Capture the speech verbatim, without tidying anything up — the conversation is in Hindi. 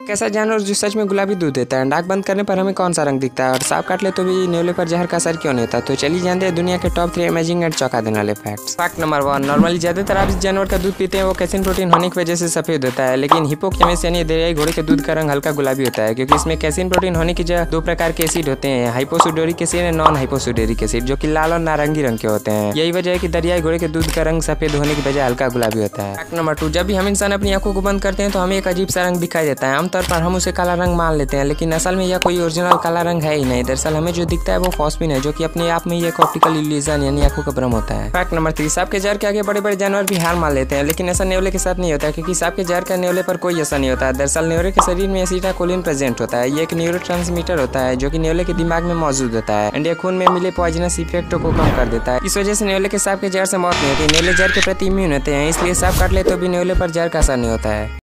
कैसा जानवर जो सच में गुलाबी दूध देता है, नाक बंद करने पर हमें कौन सा रंग दिखता है और सांप काट ले तो भी न्योले पर जहर का असर क्यों नहीं होता। तो चलिए जानते हैं दुनिया के टॉप थ्री अमेजिंग एंड चौंका देने वाले facts. Fact number one, normally ज्यादातर आप जिस जानवर का दूध पीते हैं वो कैसीन प्रोटीन होने की वजह से सफेद होता है, लेकिन हिप्पोकैमस यानी दरियाई घोड़े के दूध का रंग हल्का गुलाबी होता है क्योंकि इसमें कैसीन प्रोटीन होने की जगह दो प्रकार के एसिड होते हैं, हाइपोसुडोरिक एसिड और नॉन हाइपोसुडोरिक एसिड, जो कि लाल और नारंगी रंग के होते हैं। यही वजह है कि दरियाई घोड़े के दूध का रंग सफेद होने की बजाय हल्का गुलाबी होता है। फैक्ट नंबर टू, जब भी हम इंसान अपनी आंखों को बंद करते हैं तो हमें एक अजीब सा रंग दिखाई देता है। आमतौर पर हम उसे काला रंग मान लेते हैं, लेकिन असल में यह कोई ओरिजिनल काला रंग है ही नहीं। दरअसल हमें जो दिखता है वो फॉस्फिन है, जो कि अपने आप में ही एक ऑप्टिकल इल्यूजन यानी आंखों का भ्रम होता है। फैक्ट नंबर थ्री, सांप के जहर के आगे बड़े बड़े जानवर भी हार मान लेते हैं, लेकिन ऐसा न्योले के साथ नहीं होता क्योंकि सांप के जहर का न्योले पर कोई असर नहीं होता। दरअसल न्योले के शरीर में एसिटाकोलिन प्रेजेंट होता है। ये एक न्यूरोट्रांसमीटर होता है जो कि न्योले के दिमाग में मौजूद होता है एंड ये खून में मिले पॉइजनस इफेक्टों को कम कर देता है। इस वजह से न्योले के सांप के जहर से मौत नहीं होती। न्योले जहर के प्रति इम्यून होते हैं, इसलिए सांप काट ले तो भी न्योले पर जहर का असर नहीं होता है।